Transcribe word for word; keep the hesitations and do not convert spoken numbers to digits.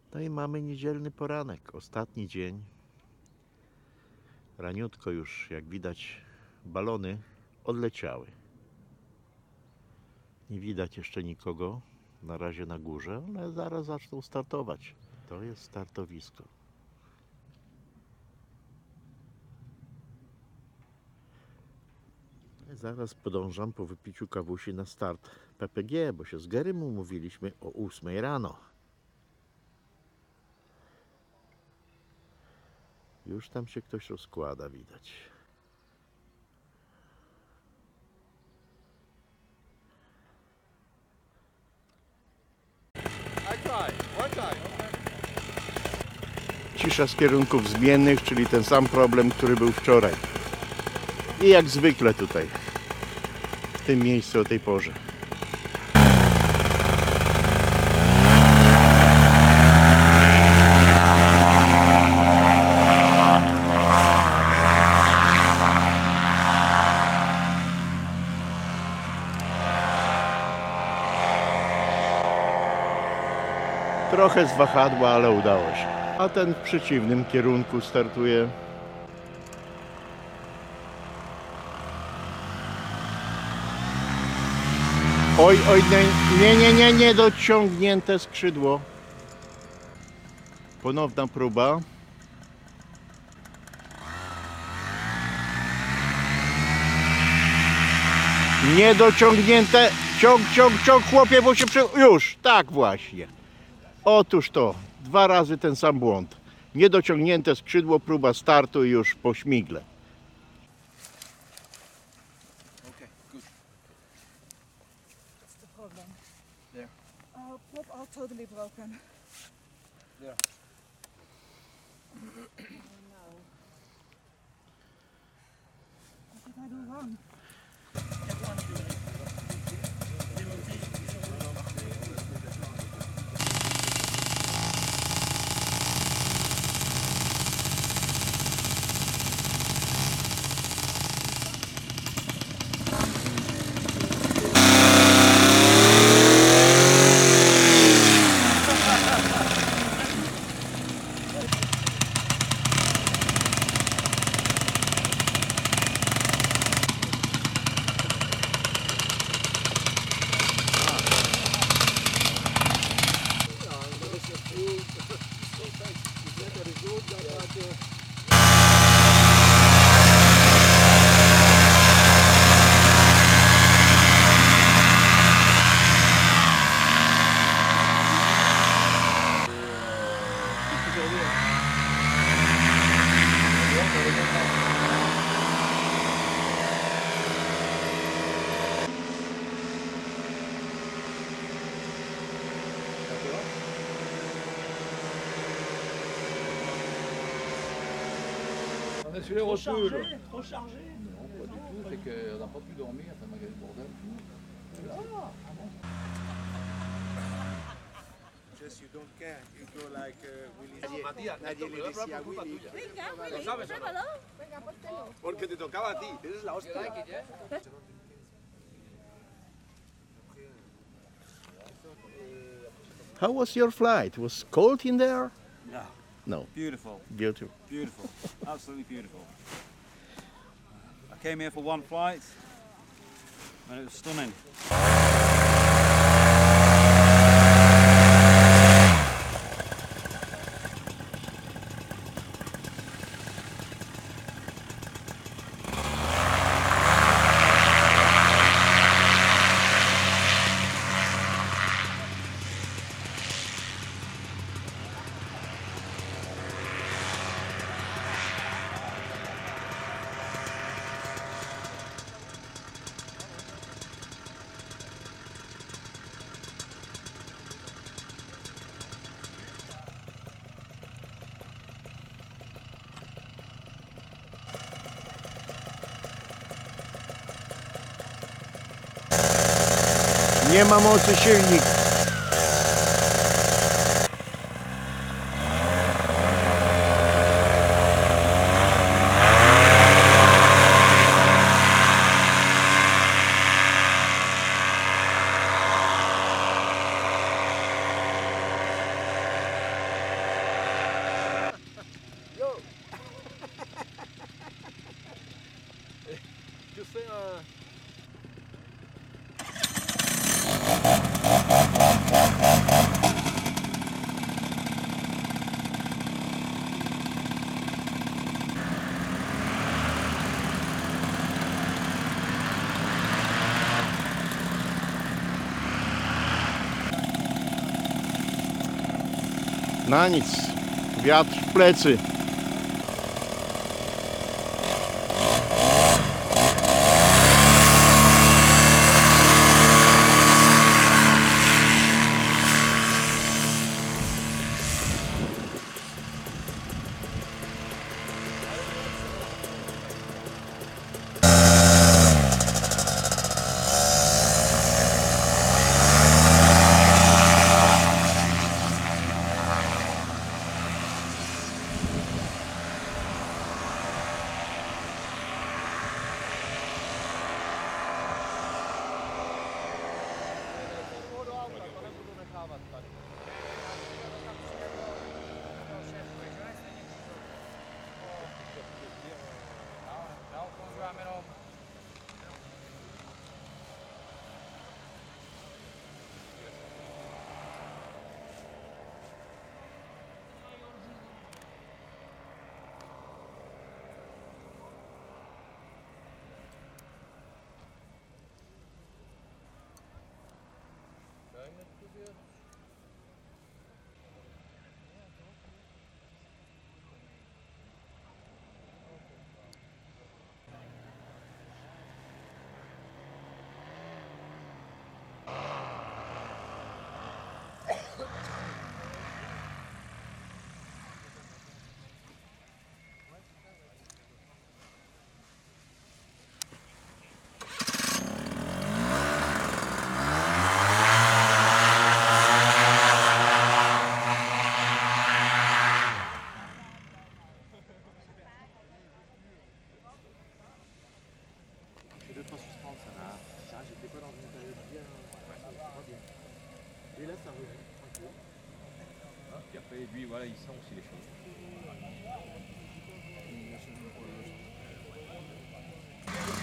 No i mamy niedzielny poranek, ostatni dzień. Raniutko już, jak widać, balony odleciały. Nie widać jeszcze nikogo na razie na górze, ale zaraz zaczną startować. To jest startowisko. Zaraz podążam po wypiciu kawusi na start P P G, bo się z Gerym umówiliśmy o ósmej rano. Już tam się ktoś rozkłada, widać. Cisza z kierunków zmiennych, czyli ten sam problem, który był wczoraj. I jak zwykle tutaj, w tym miejscu o tej porze. Trochę z wahadła, ale udało się. A ten w przeciwnym kierunku startuje. Oj, oj, nie, nie, nie, nie, dociągnięte skrzydło. Ponowna próba. Niedociągnięte. Ciąg, ciąg, ciąg, chłopie, bo się przy... Już, tak właśnie. Otóż to, dwa razy ten sam błąd. Niedociągnięte skrzydło, próba startu i już po śmigle. Okay, good. That's the problem. Yeah. Our pop are totally broken. Yeah. Oh no. What did I do wrong? On est sur les rotules. Chargé, trop chargé. Non, pas du tout, c'est qu'on n'a pas pu dormir, enfin, malgré le bordel. Just you don't care. You go like uh, Willy. Nadie le decía a Willy. Venga, Willy, pruébalo. Venga, póntelo. Porque te tocaba a ti. Eres la hostia. How was your flight? Was cold in there? No, No, beautiful, beautiful. beautiful, absolutely beautiful. I came here for one flight and it was stunning. Nie ma mocy silnik. tu fais un... Na nic, wiatr w plecy. J'ai deux, trois suspens, ça va. Ça, j'étais pas dans une période bien. Pas bien. Et là, ça revient. Tranquille. Ah, puis après, lui, voilà, il sent aussi les choses.